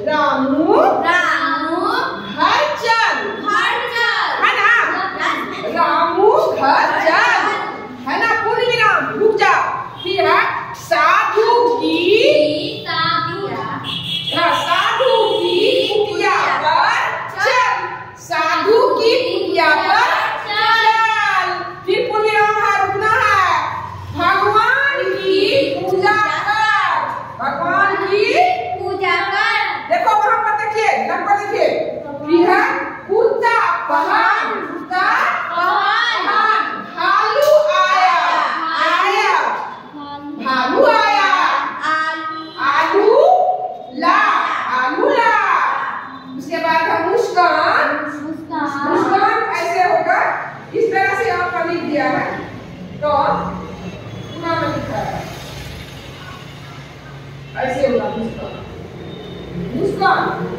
रामू रामू घर चल है ना। रामू घर चल है ना। पूर्ण विराम रुक जा। फिर है साधु की साधु की कुटिया पर चल। साधु की कुटिया पर चल। फिर पूर्ण विराम है, रुकना है। भगवान की पूजा कर। भगवान की पूजा कर। देखो वहां पर देखिए, ध्यान पर देखिए। फिर है कुत्ता पहाड़ कुत्ता पहाड़ भालू आया भालू आया आलू ला उसके बाद है मुस्कान ऐसे होगा। इस तरह से आपका लिख दिया है तो पूरा में लिखा है ऐसे होगा मुस्कान